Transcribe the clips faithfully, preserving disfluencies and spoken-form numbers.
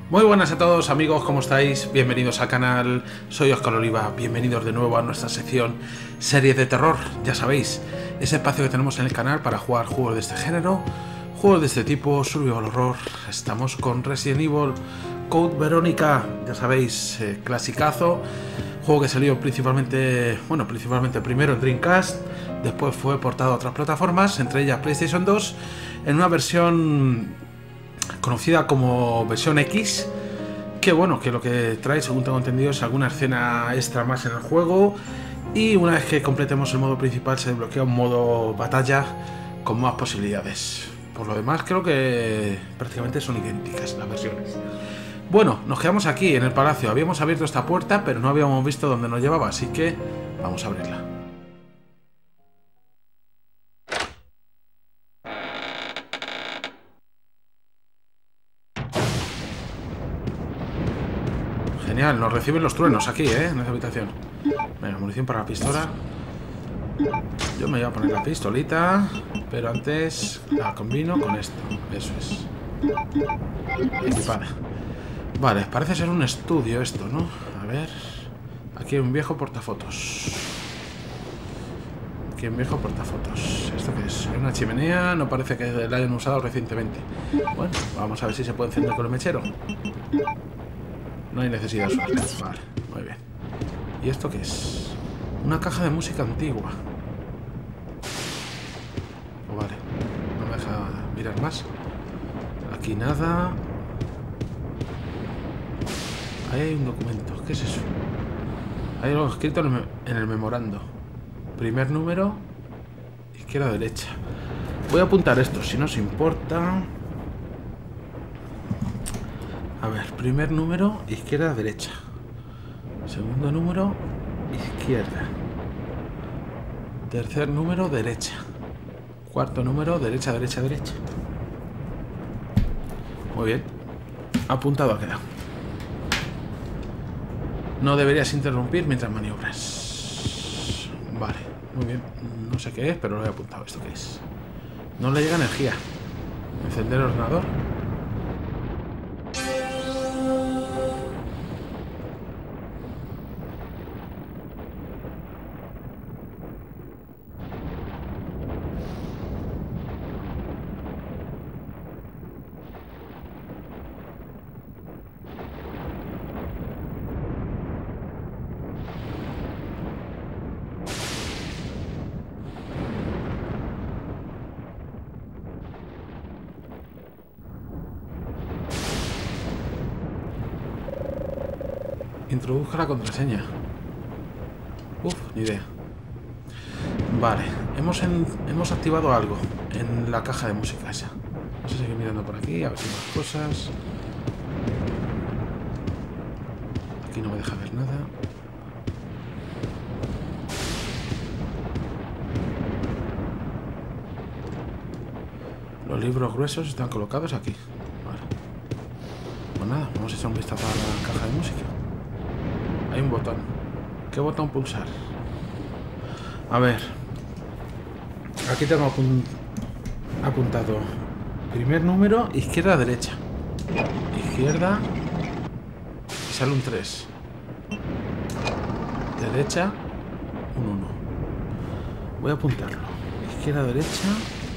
Muy buenas a todos amigos, ¿cómo estáis? Bienvenidos al canal, soy Óscar Oliva, bienvenidos de nuevo a nuestra sección Series de Terror. Ya sabéis, ese espacio que tenemos en el canal para jugar juegos de este género, juegos de este tipo, survival horror. Estamos con Resident Evil Code Verónica, ya sabéis, eh, clasicazo, juego que salió principalmente, bueno, principalmente primero en Dreamcast, después fue portado a otras plataformas, entre ellas PlayStation dos, en una versión conocida como versión X, que bueno, que lo que trae, según tengo entendido, es alguna escena extra más en el juego, y una vez que completemos el modo principal se desbloquea un modo batalla con más posibilidades. Por lo demás creo que prácticamente son idénticas las versiones. Bueno, nos quedamos aquí en el palacio, habíamos abierto esta puerta pero no habíamos visto dónde nos llevaba, así que vamos a abrirla. Genial, nos reciben los truenos aquí, ¿eh? En esta habitación. Venga, munición para la pistola. Yo me voy a poner la pistolita, pero antes la combino con esto. Eso es. Equipada. Vale, parece ser un estudio esto, ¿no? A ver. Aquí hay un viejo portafotos. Aquí hay un viejo portafotos. ¿Esto qué es? Hay una chimenea, no parece que la hayan usado recientemente. Bueno, vamos a ver si se puede encender con el mechero. No hay necesidad de suerte. Vale, muy bien. ¿Y esto qué es? Una caja de música antigua. Oh, vale, no me deja mirar más. Aquí nada. Ahí hay un documento. ¿Qué es eso? Hay algo escrito en el, en el memorando. Primer número, izquierda derecha. Voy a apuntar esto, si no os importa. A ver, primer número, izquierda derecha. Segundo número, izquierda. Tercer número, derecha. Cuarto número, derecha, derecha, derecha. Muy bien. Apuntado ha quedado. No deberías interrumpir mientras maniobras. Vale, muy bien. No sé qué es, pero lo he apuntado. ¿Esto qué es? No le llega energía. Encender el ordenador. Introduzca la contraseña. Uf, ni idea. Vale, hemos, en, hemos activado algo en la caja de música esa. Vamos a seguir mirando por aquí, a ver si hay más cosas. Aquí no me deja ver nada. Los libros gruesos están colocados aquí. Vale. Pues nada, vamos a echar un vistazo a la caja de música. Hay un botón. ¿Qué botón pulsar? A ver. Aquí tengo apun apuntado. Primer número, izquierda, derecha. Izquierda. Y sale un tres. Derecha, un uno. Voy a apuntarlo. Izquierda, derecha.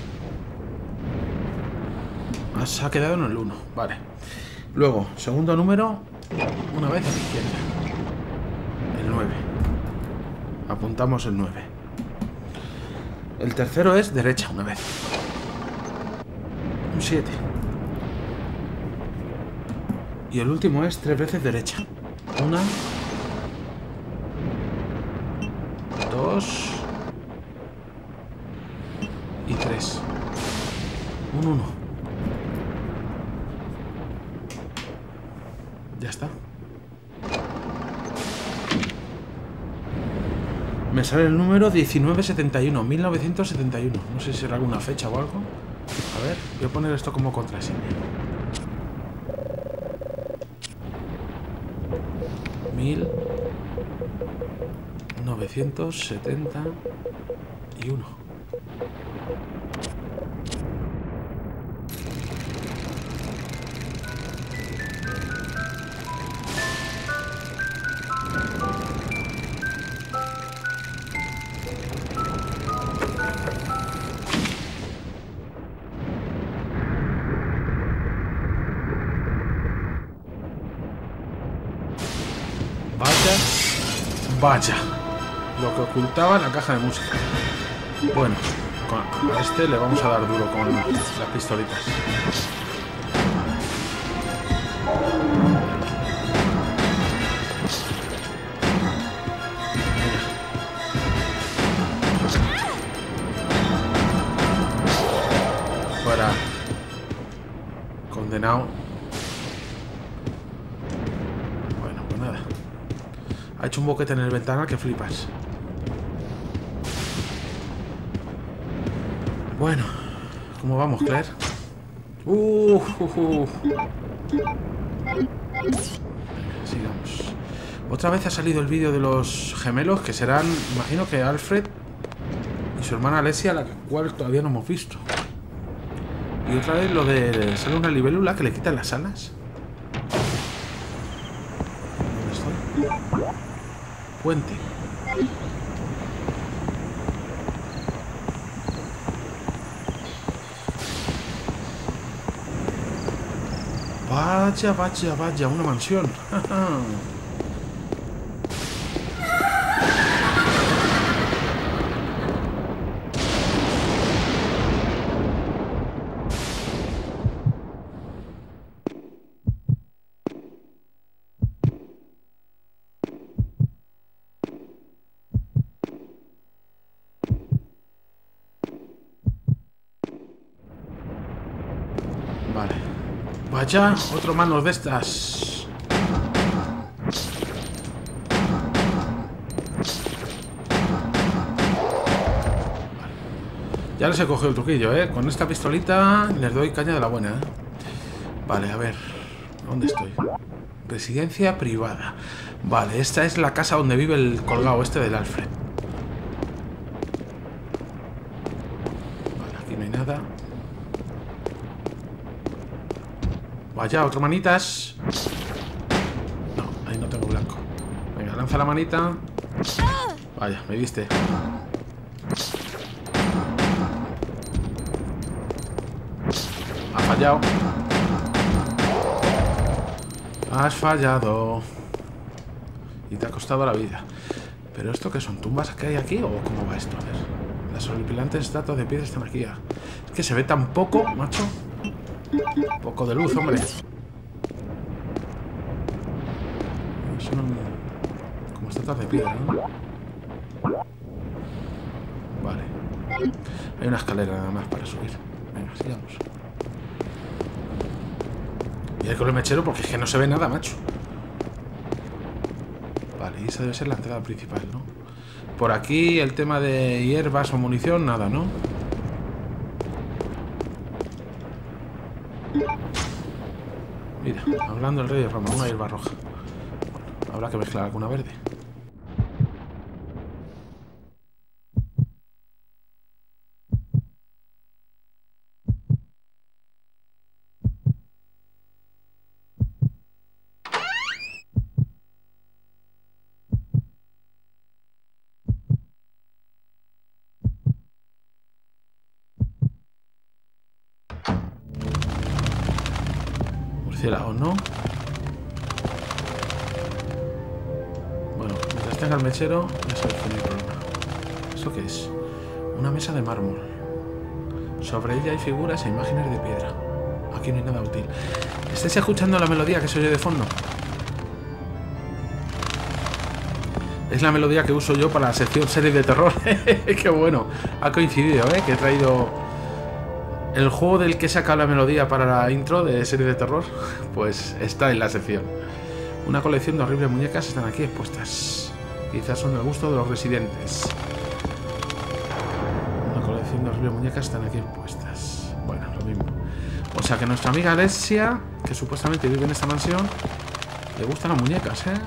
Ah, se ha quedado en el uno. Vale. Luego, segundo número, una vez a la izquierda. nueve. Apuntamos el nueve. El tercero es derecha una vez. Un siete. Y el último es tres veces derecha. Una. Dos. Y tres. Un uno. Ya está. Me sale el número diecinueve setenta y uno, mil novecientos setenta y uno. No sé si será alguna fecha o algo. A ver, voy a poner esto como contraseña. mil novecientos setenta y uno. Vaya, lo que ocultaba la caja de música. Bueno, a este le vamos a dar duro con las pistolitas. Fuera. Condenado. Bueno, pues nada. Ha hecho un boquete en el ventanal que flipas. Bueno, ¿cómo vamos, Claire? Uh, uh, uh. Sigamos. Otra vez ha salido el vídeo de los gemelos, que serán, imagino que Alfred y su hermana Alessia, la cual todavía no hemos visto. Y otra vez lo de... sale una libélula que le quitan las alas. ¿Dónde estoy? Puente. Vaya, vaya, vaya, una mansión. Vale. Vaya, otro manos de estas. Vale. Ya les he cogido el truquillo, ¿eh? Con esta pistolita les doy caña de la buena, ¿eh? Vale, a ver. ¿Dónde estoy? Residencia privada. Vale, esta es la casa donde vive el colgado este del Alfred. Vale, aquí no hay nada. Vaya, otro manitas. No, ahí no tengo blanco. Venga, lanza la manita. Vaya, me diste. Ha fallado. Has fallado. Y te ha costado la vida. ¿Pero esto qué son? ¿Tumbas que hay aquí o cómo va esto? A ver. Las horripilantes estatuas de piedra están aquí. Es que se ve tan poco, macho. Un poco de luz, hombre. Son como estatuas de piedra, ¿no? Vale. Hay una escalera nada más para subir. Venga, sigamos. Y hay con el mechero porque es que no se ve nada, macho. Vale, y esa debe ser la entrada principal, ¿no? Por aquí el tema de hierbas o munición, nada, ¿no? Mira, hablando el rey de Roma, una hierba roja. Bueno, habrá que mezclar alguna verde. Murciélagos, ¿no? Bueno, mientras tenga el mechero, ya sabes que no hay problema. ¿Esto qué es? Una mesa de mármol. Sobre ella hay figuras e imágenes de piedra. Aquí no hay nada útil. ¿Estáis escuchando la melodía que se oye de fondo? Es la melodía que uso yo para la sección series de terror. ¡Qué bueno! Ha coincidido, ¿eh? Que he traído el juego del que he sacado la melodía para la intro de serie de terror. Pues está en la sección. Una colección de horribles muñecas están aquí expuestas. Quizás son del gusto de los residentes. Una colección de horribles muñecas están aquí expuestas. Bueno, lo mismo. O sea que nuestra amiga Alessia, que supuestamente vive en esta mansión, le gustan las muñecas, ¿eh?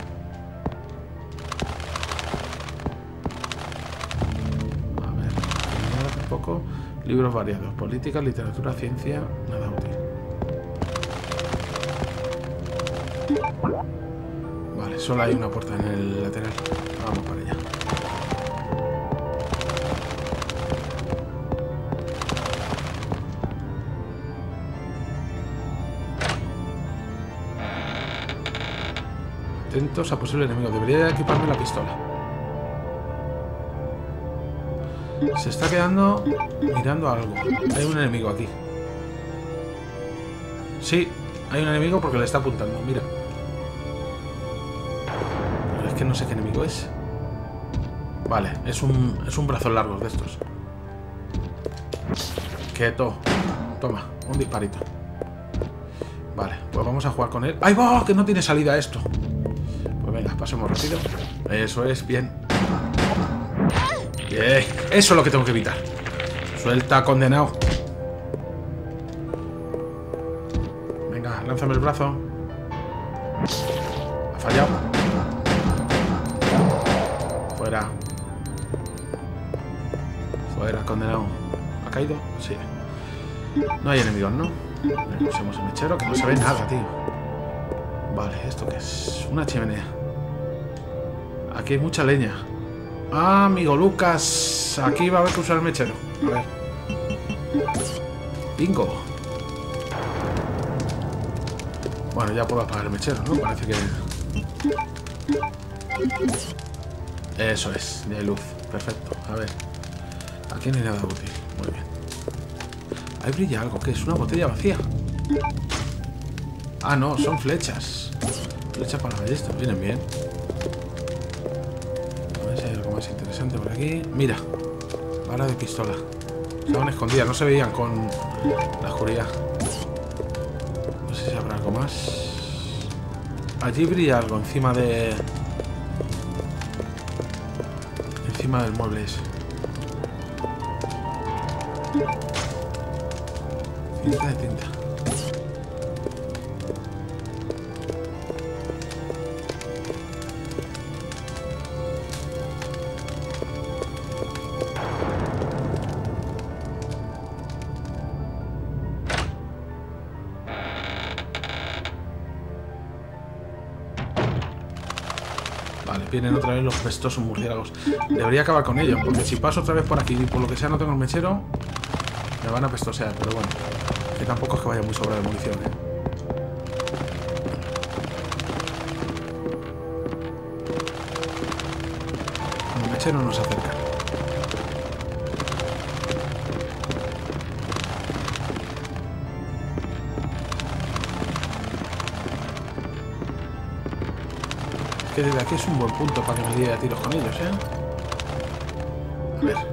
A ver, un poco. Libros variados. Política, literatura, ciencia, nada útil. Vale, solo hay una puerta en el lateral. Vamos para allá. Atentos a posibles enemigos. Debería equiparme la pistola. Se está quedando mirando algo. Hay un enemigo aquí. Sí, hay un enemigo porque le está apuntando. Mira. Pero es que no sé qué enemigo es. Vale, es un, es un brazo largo de estos. Quieto. Toma, un disparito. Vale, pues vamos a jugar con él. ¡Ay, va! Que no tiene salida esto. Pues venga, pasemos rápido. Eso es, bien. Bien. Eso es lo que tengo que evitar. Suelta, condenado. Venga, lánzame el brazo. Ha fallado. Fuera. Fuera, condenado. ¿Ha caído? Sí. No hay enemigos, ¿no? Le usamos el mechero, que no se ve nada, tío. Vale, ¿esto qué es? Una chimenea. Aquí hay mucha leña. Ah, amigo Lucas. Aquí va a haber que usar el mechero. A ver. Bingo. Bueno, ya puedo apagar el mechero, ¿no? Parece que... Eso es, ya hay luz. Perfecto. A ver. Aquí no hay nada útil. Muy bien. Ahí brilla algo. ¿Qué es? Una botella vacía. Ah, no. Son flechas. Flechas para la ballesta. Vienen bien. A ver si hay algo más interesante por aquí. Mira. Bala de pistola. Estaban escondidas. No se veían con la oscuridad. No sé si habrá algo más. Allí brilla algo encima de... Encima del mueble ese. Cinta de tinta. Vale, vienen otra vez los pestosos murciélagos. Debería acabar con ellos, porque si paso otra vez por aquí y por lo que sea no tengo el mechero, me van a pestosear, pero bueno. Que tampoco es que vaya muy sobra de munición, ¿eh? El mechero nos acerca. Es que desde aquí es un buen punto para que me líe a tiros con ellos, ¿eh? A ver.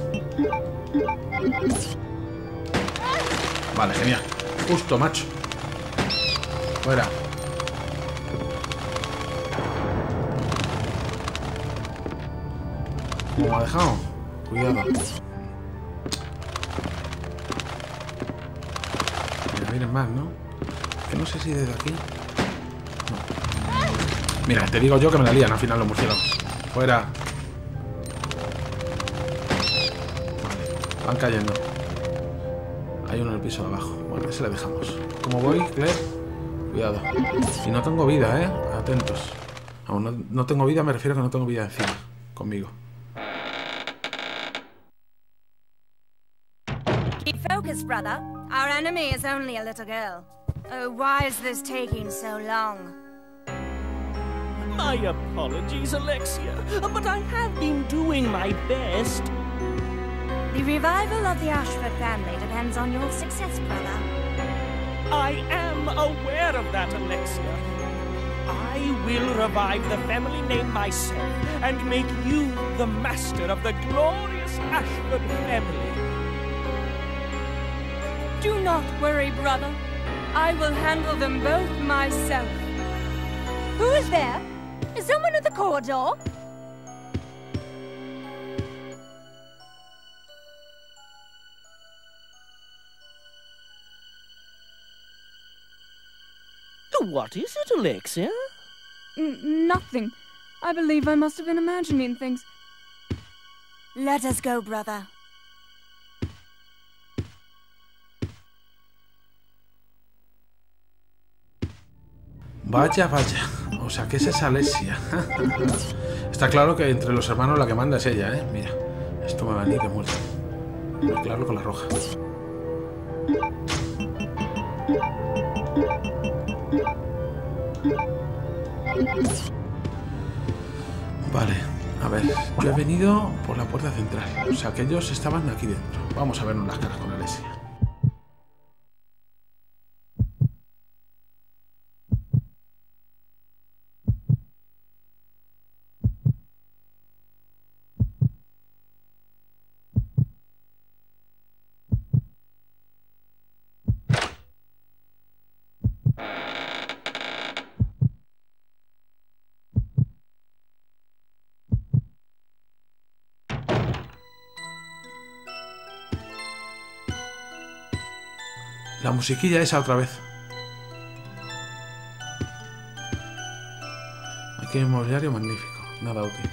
Vale, genial. Justo, macho. Fuera. ¿Cómo me ha dejado? Cuidado. Mira, miren más, ¿no? Es que no sé si desde aquí... No. Mira, te digo yo que me la lían al final los murciélagos. Fuera. Vale, van cayendo. Hay uno en el piso de abajo. Bueno, ese le dejamos. ¿Cómo voy, Claire? Cuidado. Y no tengo vida, ¿eh? Atentos. No, no, no tengo vida, me refiero a que no tengo vida encima. Conmigo. Keep focused, brother. Our enemy is only a little girl. Oh, why is this taking so long? My apologies, Alexia, but I have been doing my best. The revival of the Ashford family depends on your success, brother. I am aware of that, Alexia. I will revive the family name myself and make you the master of the glorious Ashford family. Do not worry, brother. I will handle them both myself. Who is there? Is someone at the corridor? What is it, Alexia? N nothing. I believe I must have been imagining things. Let us go, brother. Vaya, vaya. O sea, ¿qué es esa Alexia? Está claro que entre los hermanos la que manda es ella, ¿eh? Mira, esto me va a venir de muerte. Mezclarlo con la roja. Vale, a ver. ver, yo he venido por la puerta central. O sea que ellos estaban aquí dentro. Vamos a vernos las caras con Alesia. La musiquilla esa otra vez. Aquí hay un mobiliario magnífico. Nada útil.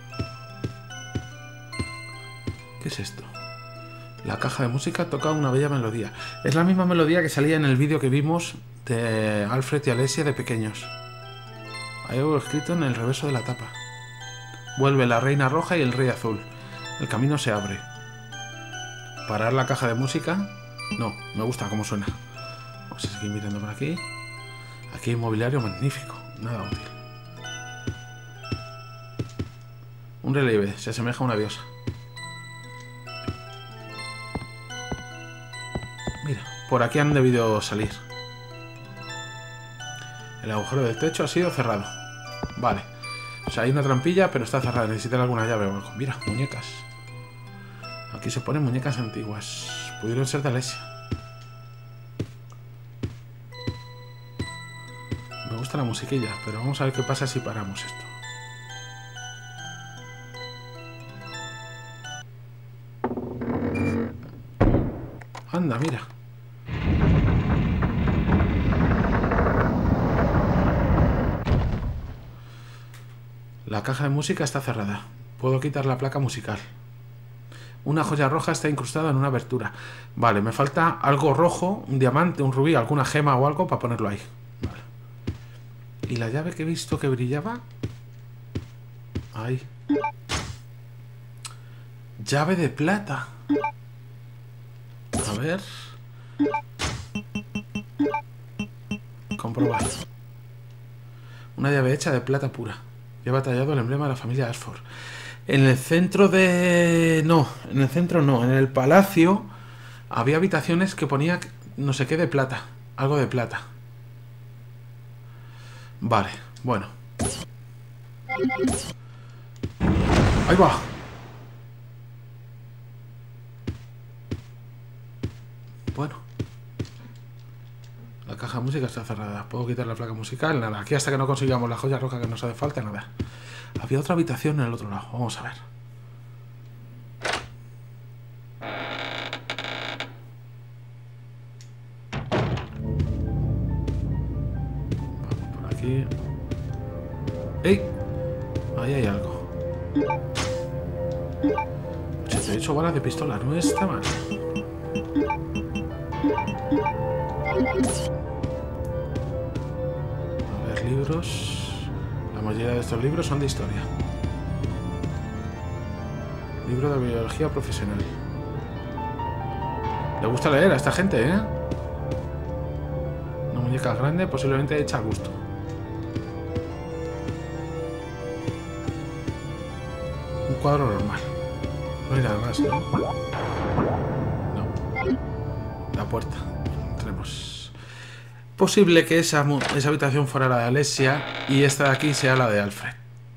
¿Qué es esto? La caja de música toca una bella melodía. Es la misma melodía que salía en el vídeo que vimos de Alfred y Alesia de pequeños. Hay algo escrito en el reverso de la tapa. Vuelve la reina roja y el rey azul. El camino se abre. ¿Parar la caja de música? No, me gusta cómo suena. Vamos a seguir mirando por aquí. Aquí hay un mobiliario magnífico. Nada útil. Un relieve. Se asemeja a una diosa. Mira, por aquí han debido salir. El agujero del techo ha sido cerrado. Vale. O sea, hay una trampilla, pero está cerrada. Necesitan alguna llave o algo. Mira, muñecas. Aquí se ponen muñecas antiguas. Pudieron ser de Alesia. Me gusta la musiquilla, pero vamos a ver qué pasa si paramos esto. Anda, mira. La caja de música está cerrada. Puedo quitar la placa musical. Una joya roja está incrustada en una abertura. Vale, me falta algo rojo, un diamante, un rubí, alguna gema o algo para ponerlo ahí. Vale. ¿Y la llave que he visto que brillaba? Ahí. Llave de plata. A ver. Comprobar. Una llave hecha de plata pura. Lleva tallado el emblema de la familia Ashford. En el centro de... No, en el centro no. En el palacio había habitaciones que ponía no sé qué de plata. Algo de plata. Vale, bueno. Ahí va. Bueno. La caja de música está cerrada. ¿Puedo quitar la placa musical? Nada. Aquí hasta que no consigamos la joya roja que nos hace falta, nada. Había otra habitación en el otro lado. Vamos a ver. Vamos por aquí. ¡Ey! Ahí hay algo. ochenta y ocho balas de pistola. No está mal. A ver, libros. La mayoría de estos libros son de historia. Libro de biología profesional. Le gusta leer a esta gente, ¿eh? Una muñeca grande, posiblemente hecha a gusto. Un cuadro normal. No hay nada más, ¿no? No. La puerta. Entremos. Posible que esa, esa habitación fuera la de Alesia y esta de aquí sea la de Alfred.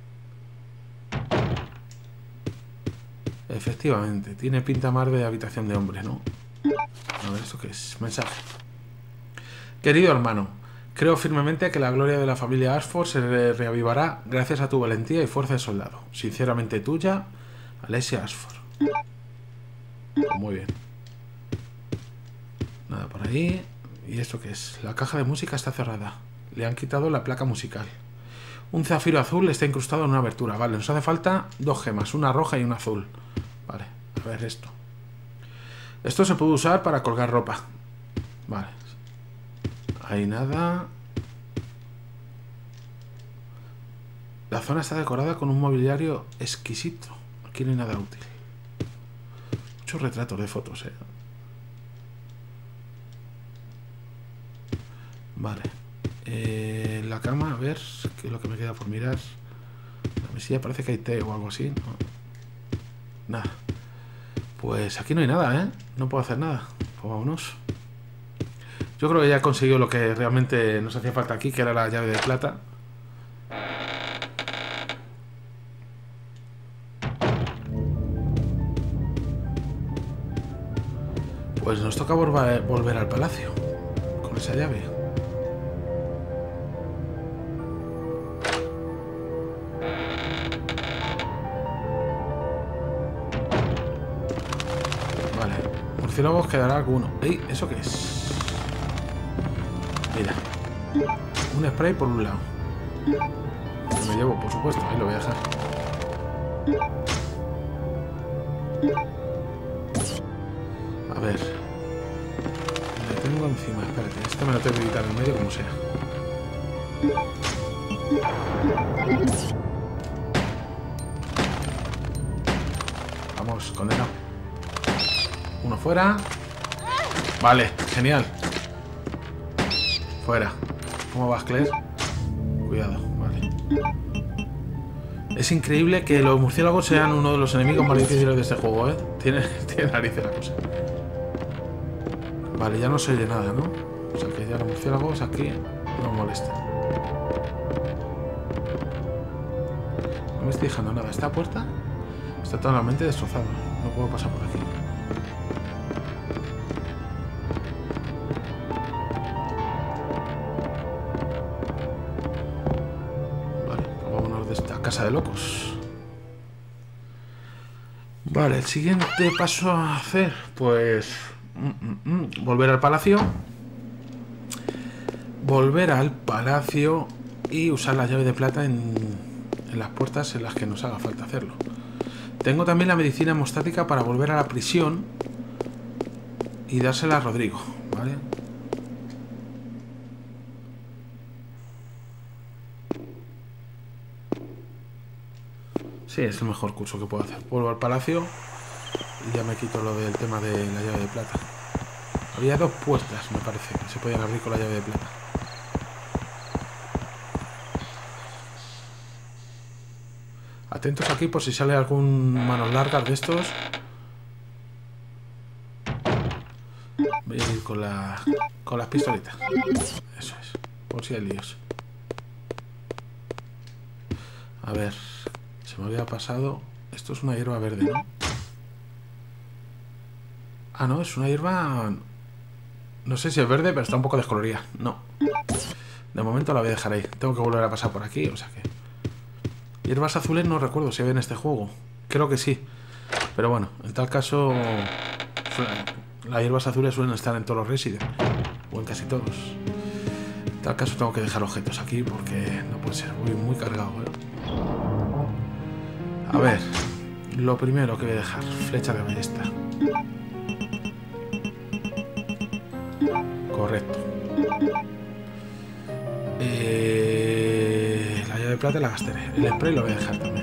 Efectivamente, tiene pinta más de habitación de hombre, ¿no? A ver, ¿esto qué es? Mensaje. Querido hermano, creo firmemente que la gloria de la familia Ashford se reavivará gracias a tu valentía y fuerza de soldado. Sinceramente tuya, Alesia Ashford. Pues muy bien. Nada por ahí. ¿Y esto qué es? La caja de música está cerrada. Le han quitado la placa musical. Un zafiro azul está incrustado en una abertura. Vale, nos hace falta dos gemas, una roja y una azul. Vale, a ver esto. Esto se puede usar para colgar ropa. Vale. Ahí nada. La zona está decorada con un mobiliario exquisito. Aquí no hay nada útil. Muchos retratos de fotos, eh. Vale. Eh, la cama, a ver, qué es lo que me queda por mirar. La mesilla parece que hay té o algo así. No. Nada. Pues aquí no hay nada, ¿eh? No puedo hacer nada. Pues vámonos. Yo creo que ya he conseguido lo que realmente nos hacía falta aquí, que era la llave de plata. Pues nos toca volver, volver al palacio con esa llave. Vale, murciélagos quedará alguno. ¡Ey! ¿Eso qué es? Mira, un spray por un lado. Me llevo, por supuesto, ahí lo voy a dejar. A ver. Le tengo encima, espérate. Este me lo tengo que quitar en medio como sea. Vamos, condenado. Uno fuera. Vale, genial. Fuera. ¿Cómo vas, Claire? Cuidado, vale. Es increíble que los murciélagos sean uno de los enemigos más difíciles de este juego, ¿eh? Tiene, tiene narices la cosa. Vale, ya no se oye nada, ¿no? O sea que ya los murciélagos aquí no molestan. No me estoy dejando nada. Esta puerta está totalmente destrozada. No puedo pasar por aquí. Vale, pues vámonos de esta casa de locos. Vale, el siguiente paso a hacer, pues... Mm, mm, mm, volver al palacio. Volver al palacio y usar la llave de plata en, en las puertas en las que nos haga falta hacerlo. Tengo también la medicina hemostática para volver a la prisión y dársela a Rodrigo, ¿vale? Sí, es el mejor curso que puedo hacer. Vuelvo al palacio y ya me quito lo del tema de la llave de plata. Había dos puertas, me parece, que se podían abrir con la llave de plata. Atentos aquí por si sale algún manos largas de estos. Voy a ir con la con las pistolitas. Eso es, por si hay líos. A ver, se me había pasado. Esto es una hierba verde, ¿no? Ah, no, es una hierba... No sé si es verde, pero está un poco descolorida. No. De momento la voy a dejar ahí. Tengo que volver a pasar por aquí, o sea que... Hierbas azules no recuerdo si había en este juego. Creo que sí. Pero bueno, en tal caso... Las hierbas azules suelen estar en todos los Resident. O en casi todos. En tal caso tengo que dejar objetos aquí porque no puede ser. Voy muy cargado, ¿eh? A ver. Lo primero que voy a dejar. Flecha de ballesta. Correcto. Eh, la llave de plata la gastaré. El spray lo voy a dejar también.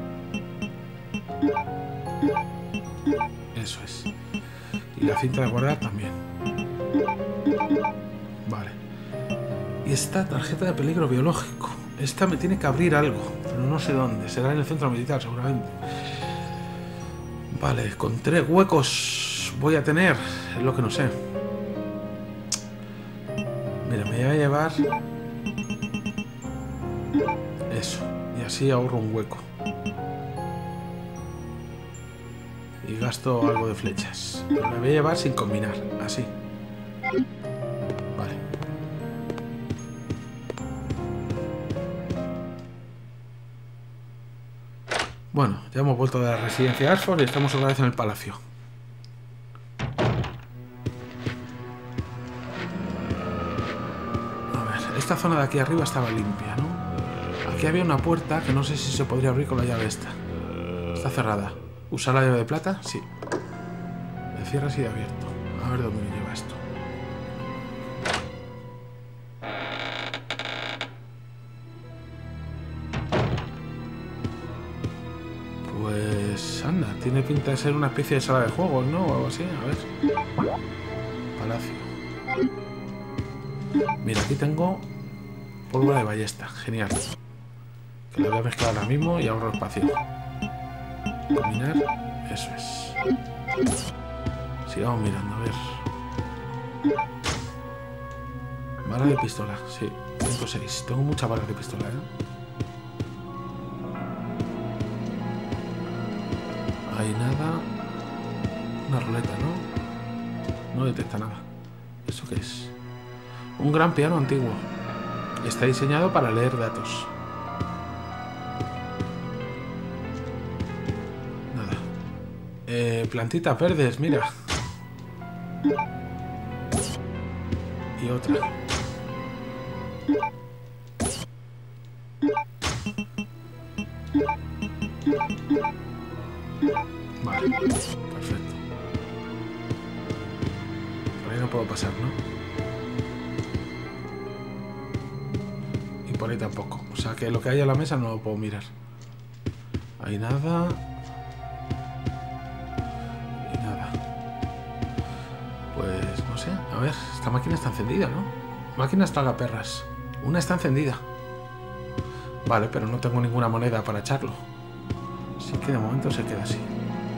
Eso es. Y la cinta de guardar también. Vale. Y esta tarjeta de peligro biológico. Esta me tiene que abrir algo, pero no sé dónde. Será en el centro militar, seguramente. Vale, con tres huecos voy a tener. Es lo que no sé. Mira, me voy a llevar eso, y así ahorro un hueco y gasto algo de flechas. Pero me voy a llevar sin combinar, así. Vale. Bueno, ya hemos vuelto de la residencia de Ashford y estamos otra vez en el palacio. Esta zona de aquí arriba estaba limpia, ¿no? Aquí había una puerta que no sé si se podría abrir con la llave esta. Está cerrada. ¿Usar la llave de plata? Sí. El cierre sigue abierto. A ver dónde me lleva esto. Pues anda, tiene pinta de ser una especie de sala de juegos, ¿no? O algo así, a ver. Palacio. Mira, aquí tengo pólvora de ballesta, genial. Que la voy a mezclar ahora mismo y ahorro espacio. Combinar. Eso es. Sigamos mirando, a ver. Bala de pistola, sí. cinco o seis. Tengo muchas balas de pistola, ¿eh? Hay nada. Una ruleta, ¿no? No detecta nada. ¿Eso qué es? Un gran piano antiguo. Está diseñado para leer datos. Nada. Eh, plantitas verdes, mira. Y otra. Vale, perfecto. Por ahí no puedo pasar, ¿no? Y por ahí tampoco. O sea que lo que hay en la mesa no lo puedo mirar. Hay nada. Y nada. Pues no sé. A ver, esta máquina está encendida, ¿no? Máquinas tragaperras. Una está encendida. Vale, pero no tengo ninguna moneda para echarlo. Así que de momento se queda así.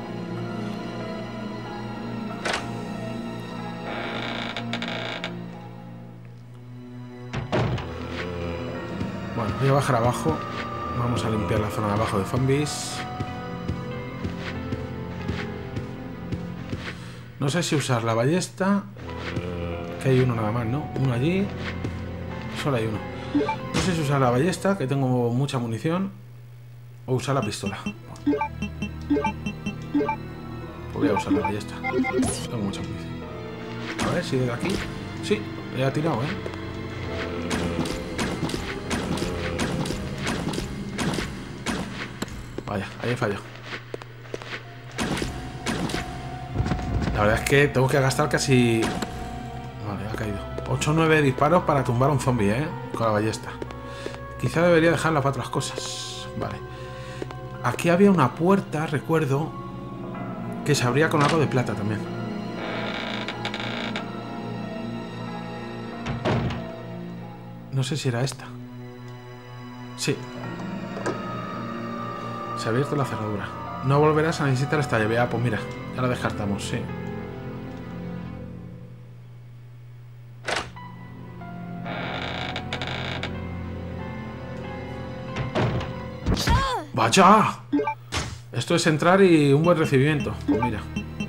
Bueno, voy a bajar abajo. Vamos a limpiar la zona de abajo de zombies. No sé si usar la ballesta. Que hay uno nada más, ¿no? Uno allí. Solo hay uno. No sé si usar la ballesta, que tengo mucha munición. O usar la pistola. Pues voy a usar la ballesta. Tengo mucha munición. A ver si de aquí. Sí, le ha tirado, ¿eh? Vaya, ahí he fallado. La verdad es que tengo que gastar casi... Vale, ha caído. ocho o nueve disparos para tumbar a un zombie, ¿eh? Con la ballesta. Quizá debería dejarla para otras cosas. Vale. Aquí había una puerta, recuerdo, que se abría con algo de plata también. No sé si era esta. Sí. Se ha abierto la cerradura. No volverás a necesitar esta llave. Ah, pues mira, ya la descartamos, sí. ¡Vaya! Esto es entrar y un buen recibimiento. Pues mira.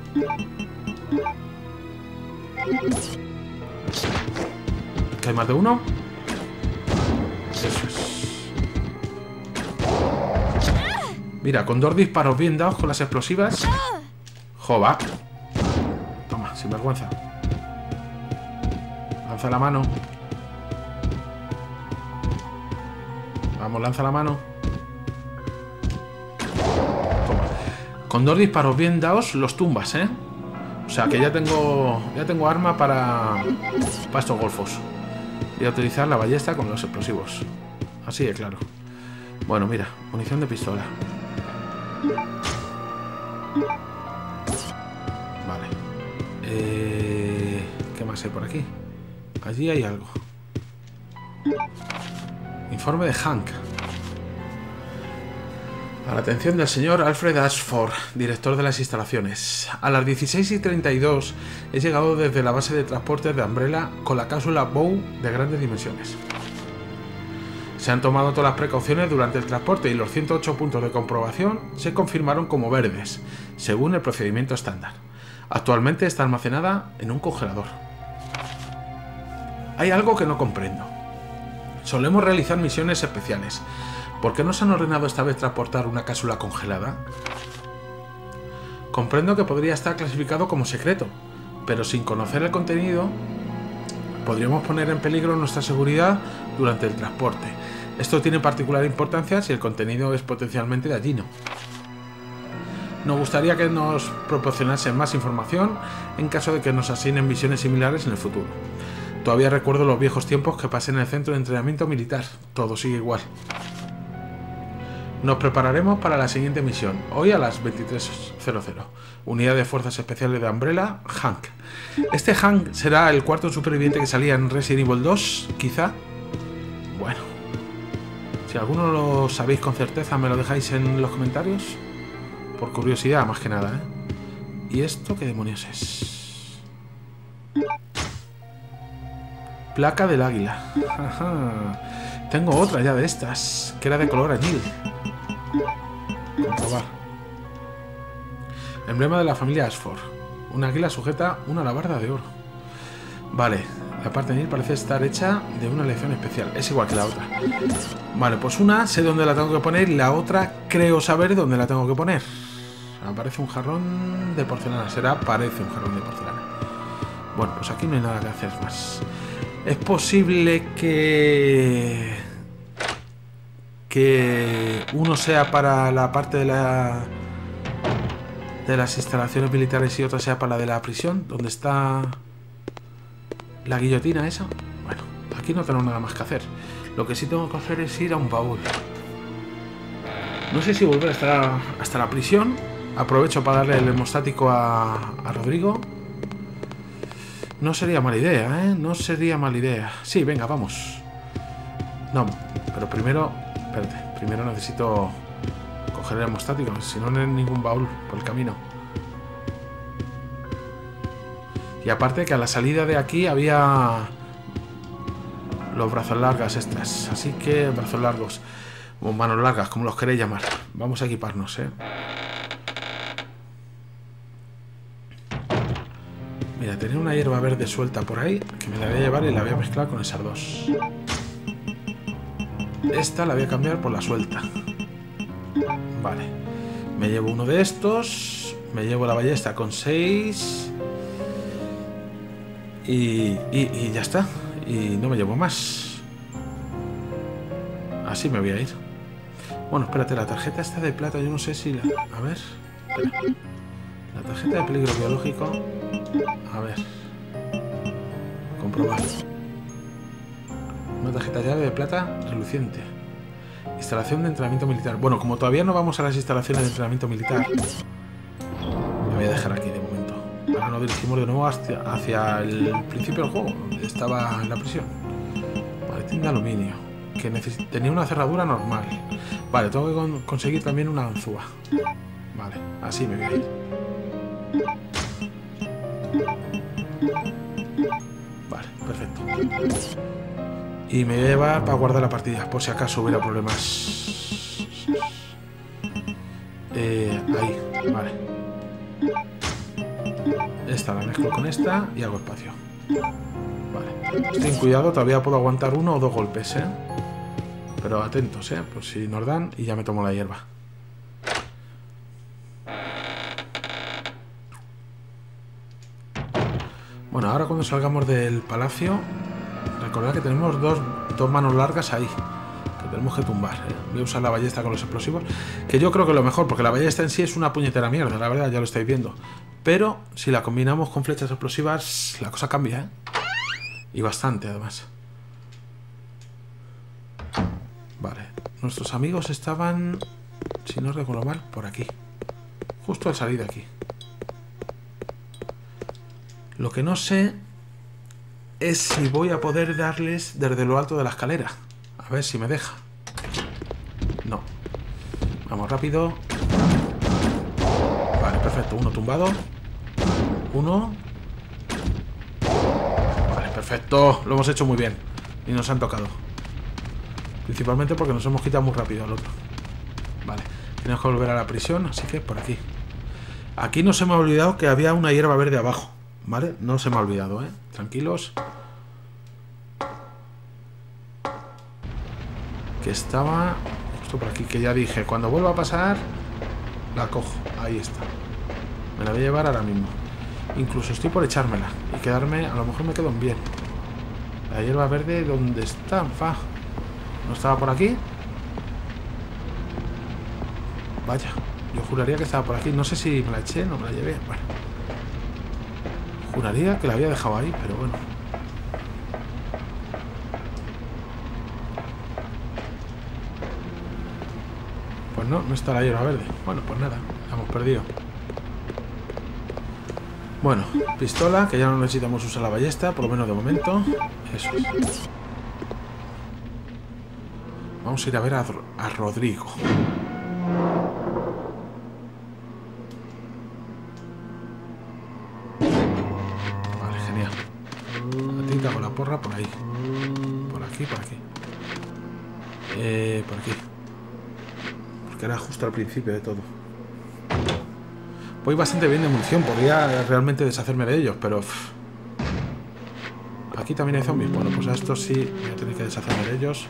¿Que hay más de uno? Eso es. Mira, con dos disparos bien dados con las explosivas. Jova. Toma, sin vergüenza. Lanza la mano. Vamos, lanza la mano. Toma. Con dos disparos bien dados los tumbas, ¿eh? O sea que ya tengo ya tengo arma para, para estos golfos. Voy a utilizar la ballesta con los explosivos. Así de claro. Bueno, mira, munición de pistola. Vale. Eh, ¿Qué más hay por aquí? Allí hay algo. Informe de Hank. A la atención del señor Alfred Ashford, director de las instalaciones. A las dieciséis y treinta y dos he llegado desde la base de transportes de Umbrella con la cápsula Bow de grandes dimensiones. Se han tomado todas las precauciones durante el transporte y los ciento ocho puntos de comprobación se confirmaron como verdes, según el procedimiento estándar. Actualmente está almacenada en un congelador. Hay algo que no comprendo. Solemos realizar misiones especiales. ¿Por qué nos han ordenado esta vez transportar una cápsula congelada? Comprendo que podría estar clasificado como secreto, pero sin conocer el contenido podríamos poner en peligro nuestra seguridad durante el transporte. Esto tiene particular importancia si el contenido es potencialmente dañino. Nos gustaría que nos proporcionasen más información en caso de que nos asignen misiones similares en el futuro. Todavía recuerdo los viejos tiempos que pasé en el centro de entrenamiento militar. Todo sigue igual. Nos prepararemos para la siguiente misión, hoy a las veintitrés cero cero. Unidad de Fuerzas Especiales de Umbrella, Hank. Este Hank será el cuarto superviviente que salía en Resident Evil dos, quizá. Bueno, Si alguno lo sabéis con certeza, me lo dejáis en los comentarios. Por curiosidad, más que nada, ¿eh? ¿Y esto qué demonios es? Placa del águila. Ajá. Tengo otra ya de estas, que era de color añil. Comprobar. Emblema de la familia Ashford. Un águila sujeta una alabarda de oro. Vale, la parte añil parece estar hecha de una elección especial. Es igual que la otra. Vale, pues una sé dónde la tengo que poner y la otra creo saber dónde la tengo que poner. Aparece un jarrón de porcelana. Será, parece un jarrón de porcelana. Bueno, pues aquí no hay nada que hacer más. Es posible que... que uno sea para la parte de la... de las instalaciones militares y otra sea para la de la prisión, donde está la guillotina esa. Bueno, aquí no tengo nada más que hacer. Lo que sí tengo que hacer es ir a un baúl. No sé si volver hasta la, hasta la prisión. Aprovecho para darle el hemostático a, a Rodrigo. No sería mala idea, ¿eh? No sería mala idea. Sí, venga, vamos. No, pero primero... Espérate, primero necesito coger el hemostático, si no, no hay ningún baúl por el camino. Y aparte que a la salida de aquí había los brazos largas estas. Así que brazos largos, o manos largas, como los queréis llamar. Vamos a equiparnos, ¿eh? Mira, tenía una hierba verde suelta por ahí, que me la voy a llevar y la voy a mezclar con esas dos. Esta la voy a cambiar por la suelta. Vale. Me llevo uno de estos. Me llevo la ballesta con seis. Y, y, y ya está. Y no me llevo más. Así me voy a ir. Bueno, espérate, la tarjeta esta de plata, yo no sé si la... A ver. Espera. La tarjeta de peligro biológico... A ver. Comprobar. Una tarjeta llave de plata reluciente. Instalación de entrenamiento militar. Bueno, como todavía no vamos a las instalaciones de entrenamiento militar, me voy a dejar aquí de momento. Ahora nos dirigimos de nuevo hacia, hacia el principio del juego, donde estaba en la prisión. Maletín de aluminio. Que tenía una cerradura normal. Vale, tengo que con conseguir también una ganzúa. Vale, así me voy a ir. Vale, perfecto. Y me voy a llevar para guardar la partida, por si acaso hubiera problemas. Eh, ahí, vale. Esta la mezclo con esta y hago espacio. Vale. Ten cuidado, todavía puedo aguantar uno o dos golpes, ¿eh? Pero atentos, ¿eh? Por si nos dan y ya me tomo la hierba. Bueno, ahora cuando salgamos del palacio, recordad que tenemos dos, dos manos largas ahí, que tenemos que tumbar, ¿eh? Voy a usar la ballesta con los explosivos, que yo creo que lo mejor, porque la ballesta en sí es una puñetera mierda, la verdad, ya lo estáis viendo. Pero si la combinamos con flechas explosivas, la cosa cambia, ¿eh? Y bastante, además. Vale, nuestros amigos estaban, si no recuerdo mal, por aquí. Justo al salir de aquí. Lo que no sé es si voy a poder darles desde lo alto de la escalera. A ver si me deja. No. Vamos rápido. Vale, perfecto. Uno tumbado. Uno. Vale, perfecto. Lo hemos hecho muy bien. Y nos han tocado. Principalmente porque nos hemos quitado muy rápido al otro. Vale. Tenemos que volver a la prisión, así que por aquí. Aquí no se me ha olvidado que había una hierba verde abajo. ¿Vale? No se me ha olvidado, ¿eh? Tranquilos. Que estaba justo por aquí, que ya dije, cuando vuelva a pasar, la cojo. Ahí está. Me la voy a llevar ahora mismo. Incluso estoy por echármela y quedarme, a lo mejor me quedo en bien. La hierba verde, ¿dónde está? Fa. ¿No estaba por aquí? Vaya, yo juraría que estaba por aquí. No sé si me la eché, no me la llevé. Bueno. Juraría que la había dejado ahí, pero bueno. Pues no, no está la hierba verde. Bueno, pues nada, la hemos perdido. Bueno, pistola, que ya no necesitamos usar la ballesta, por lo menos de momento. Eso es. Vamos a ir a ver a, a Rodrigo. Vale, genial. A ti te hago la porra por ahí. Por aquí, por aquí. Eh, por aquí. Porque era justo al principio de todo. Voy bastante bien de munición. Podría realmente deshacerme de ellos, pero... Uff. Aquí también hay zombies. Bueno, pues a estos sí voy a tener que deshacerme de ellos.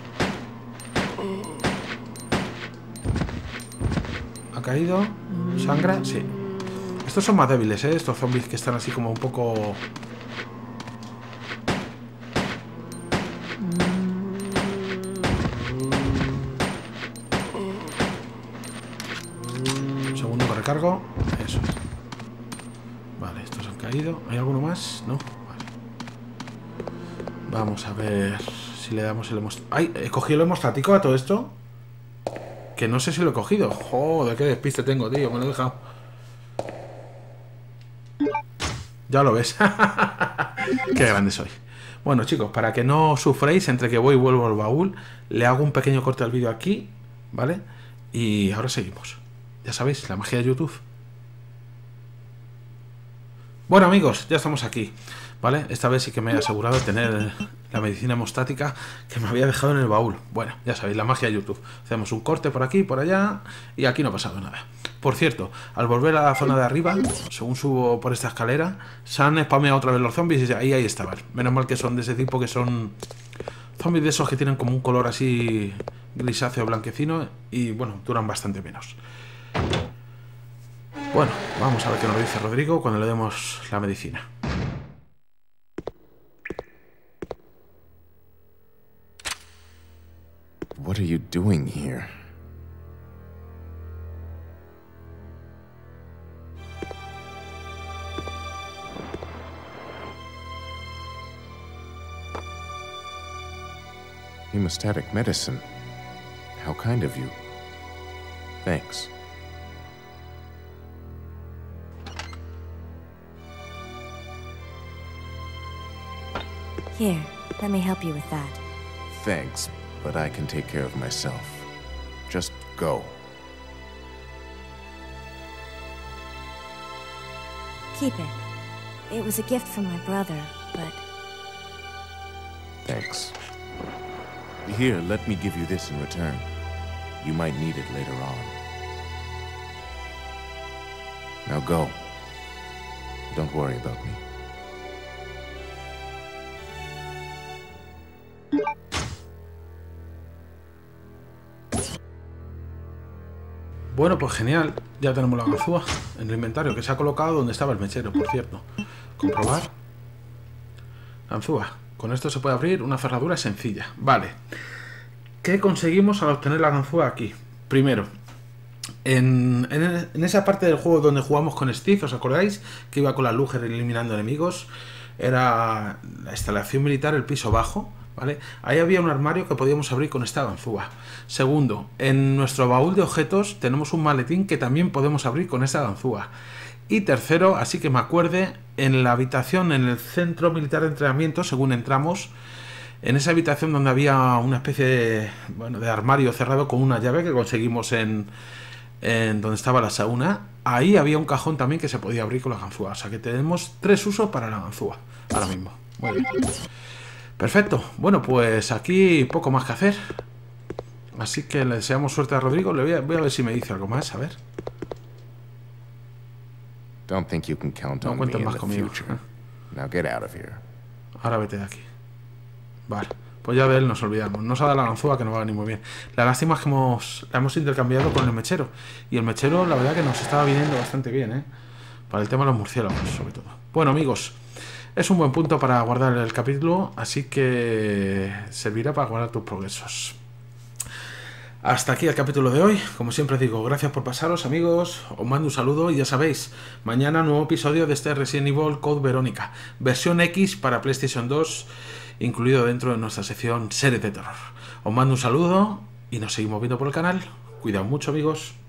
¿Ha caído? ¿Sangra? Sí. Estos son más débiles, ¿eh? Estos zombies que están así como un poco... Un segundo que recargo. Eso es. Vale, estos han caído. ¿Hay alguno más? No. Vale. Vamos a ver si le damos el hemostático. ¡Ay! ¿He cogido el hemostático a todo esto? Que no sé si lo he cogido. Joder, qué despiste tengo, tío. Me lo he dejado. Ya lo ves. Qué grande soy. Bueno, chicos, para que no sufréis entre que voy y vuelvo al baúl, le hago un pequeño corte al vídeo aquí, ¿vale? Y ahora seguimos. Ya sabéis, la magia de YouTube. Bueno, amigos, ya estamos aquí, ¿vale? Esta vez sí que me he asegurado de tener la medicina hemostática que me había dejado en el baúl. Bueno, ya sabéis, la magia de YouTube. Hacemos un corte por aquí, por allá, y aquí no ha pasado nada. Por cierto, al volver a la zona de arriba, según subo por esta escalera, se han spameado otra vez los zombies y ahí, ahí estaban. Menos mal que son de ese tipo, que son zombies de esos que tienen como un color así grisáceo, blanquecino, y bueno, duran bastante menos. Bueno, vamos a ver qué nos dice Rodrigo cuando le demos la medicina. What are you doing here? Hemostatic medicine. How kind of you. Thanks. Here, let me help you with that. Thanks, but I can take care of myself. Just go. Keep it. It was a gift from my brother, but... Thanks. Here, let me give you this in return. You might need it later on. Now go. Don't worry about me. Bueno, pues genial. Ya tenemos la ganzúa en el inventario, que se ha colocado donde estaba el mechero, por cierto. Comprobar. Ganzúa. Con esto se puede abrir una cerradura sencilla. Vale. ¿Qué conseguimos al obtener la ganzúa aquí? Primero, en, en, en esa parte del juego donde jugamos con Steve, ¿os acordáis? Que iba con la Luger eliminando enemigos. Era la instalación militar, el piso bajo. ¿Vale? Ahí había un armario que podíamos abrir con esta ganzúa. Segundo, en nuestro baúl de objetos tenemos un maletín que también podemos abrir con esta ganzúa. Y tercero, así que me acuerde, en la habitación, en el centro militar de entrenamiento, según entramos, en esa habitación donde había una especie de, bueno, de armario cerrado con una llave que conseguimos en, en donde estaba la sauna, ahí había un cajón también que se podía abrir con la ganzúa. O sea que tenemos tres usos para la ganzúa ahora mismo. Muy bien. Perfecto. Bueno, pues aquí poco más que hacer. Así que le deseamos suerte a Rodrigo. Le voy a, voy a ver si me dice algo más, a ver. Don't think you can count No on me cuentes in más the conmigo. future. Now get out of here. Ahora vete de aquí. Vale. Pues ya de él nos olvidamos. Nos ha dado la ganzúa, que no va a venir muy bien. La lástima es que hemos, la hemos intercambiado con el mechero. Y el mechero, la verdad que nos estaba viniendo bastante bien, ¿eh? Para el tema de los murciélagos, sobre todo. Bueno, amigos, es un buen punto para guardar el capítulo, así que servirá para guardar tus progresos. Hasta aquí el capítulo de hoy. Como siempre digo, gracias por pasaros, amigos. Os mando un saludo y ya sabéis, mañana nuevo episodio de este Resident Evil Code Verónica, versión X para PlayStation dos, incluido dentro de nuestra sección Series de Terror. Os mando un saludo y nos seguimos viendo por el canal. Cuidaos mucho, amigos.